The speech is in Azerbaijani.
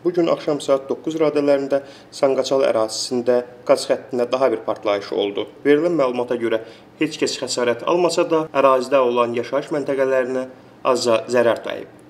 Bu gün axşam saat 9 radələrində Sanqaçal ərazisində qaz xəttində daha bir partlayış oldu. Verilən məlumata görə heç kəs xəsarət almasa da, ərazidə olan yaşayış məntəqələrinə azca zərər dəyib.